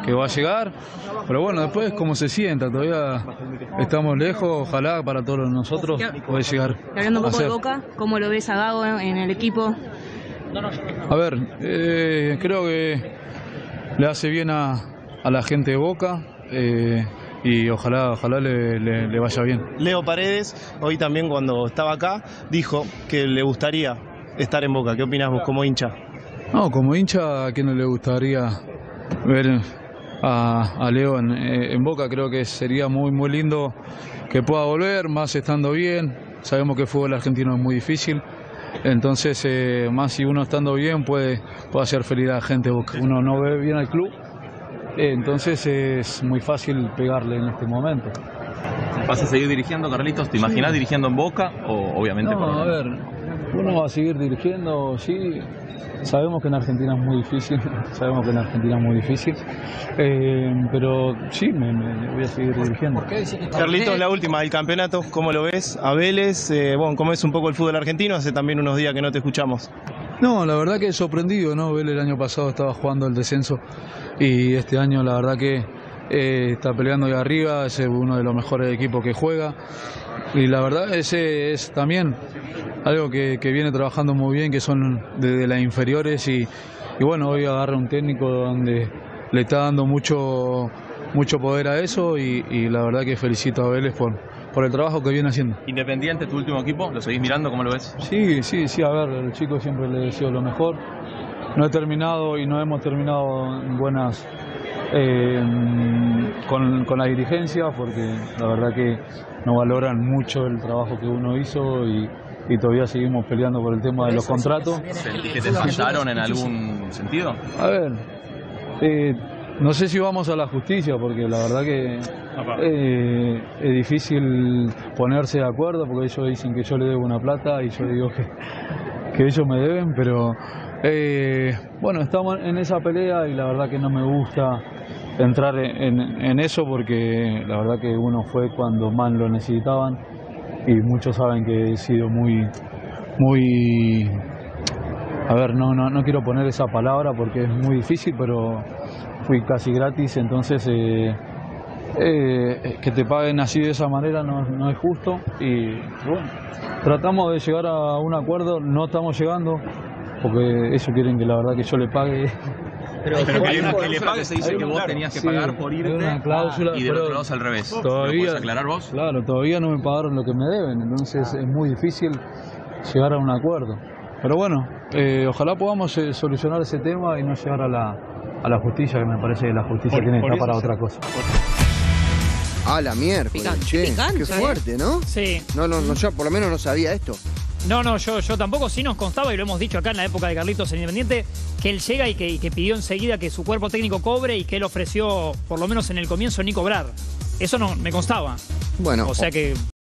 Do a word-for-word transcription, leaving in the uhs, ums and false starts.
que va a llegar, pero bueno, después cómo se sienta, todavía estamos lejos, ojalá para todos nosotros pueda llegar. Y hablando un a poco de ser. Boca, ¿cómo lo ves a Gago en el equipo? A ver, eh, creo que le hace bien a, a la gente de Boca eh, y ojalá, ojalá le, le, le vaya bien. Leo Paredes, hoy también cuando estaba acá, dijo que le gustaría estar en Boca. ¿Qué opinás vos como hincha? No, como hincha, ¿a quién no le gustaría ver a, a Leo en, en Boca? Creo que sería muy, muy lindo que pueda volver, más estando bien. Sabemos que el fútbol argentino es muy difícil. Entonces, eh, más si uno estando bien puede, puede hacer feliz a la gente de Boca. Uno no ve bien al club, eh, entonces es muy fácil pegarle en este momento. ¿Vas a seguir dirigiendo, Carlitos? ¿Te imaginas sí. dirigiendo en Boca o obviamente? No, por... a ver, uno va a seguir dirigiendo, sí. Sabemos que en Argentina es muy difícil, sabemos que en Argentina es muy difícil, eh, pero sí, me, me voy a seguir dirigiendo. Carlitos, la última del campeonato, ¿cómo lo ves? A Vélez, eh, bueno, ¿cómo es un poco el fútbol argentino? Hace también unos días que no te escuchamos. No, la verdad que es sorprendido, ¿no? Vélez el año pasado estaba jugando el descenso y este año la verdad que eh, está peleando ahí arriba, es uno de los mejores equipos que juega y la verdad ese es también algo que, que viene trabajando muy bien, que son desde las inferiores y, y bueno, hoy agarra un técnico donde le está dando mucho, mucho poder a eso y, y la verdad que felicito a Vélez por, por el trabajo que viene haciendo. Independiente, tu último equipo, ¿lo seguís mirando? ¿Cómo lo ves? Sí, sí, sí, a ver, el chico siempre le deseo lo mejor. No he terminado y no hemos terminado en buenas eh, con, con la dirigencia porque la verdad que no valoran mucho el trabajo que uno hizo y y todavía seguimos peleando por el tema de los contratos. ¿Sentís que te fallaron en algún sentido? A ver, eh, no sé si vamos a la justicia, porque la verdad que eh, es difícil ponerse de acuerdo, porque ellos dicen que yo le debo una plata y yo digo que, que ellos me deben, pero eh, bueno, estamos en esa pelea y la verdad que no me gusta entrar en, en eso, porque la verdad que uno fue cuando más lo necesitaban. Y muchos saben que he sido muy, muy, a ver, no, no, no quiero poner esa palabra porque es muy difícil, pero fui casi gratis, entonces eh, eh, que te paguen así de esa manera no, no es justo y bueno, tratamos de llegar a un acuerdo, no estamos llegando, porque ellos quieren que la verdad que yo le pague. Pero, pero hay una que le pague, se dice que vos tenías que pagar sí, por irte una cláusula, y del otro lado es al revés. Todavía, ¿Lo puedes aclarar vos? Claro, todavía no me pagaron lo que me deben, entonces es muy difícil llegar a un acuerdo. Pero bueno, eh, ojalá podamos eh, solucionar ese tema y no llegar a la, a la justicia, que me parece que la justicia por, tiene que estar para otra cosa. A la miércoles, che, Picante, qué fuerte, ¿no? Sí. No, no, no, yo por lo menos no sabía esto. No, no, yo, yo tampoco. Sí nos constaba, y lo hemos dicho acá en la época de Carlitos en Independiente, que él llega y que, y que pidió enseguida que su cuerpo técnico cobre y que él ofreció, por lo menos en el comienzo, ni cobrar. Eso no me constaba. Bueno. O sea que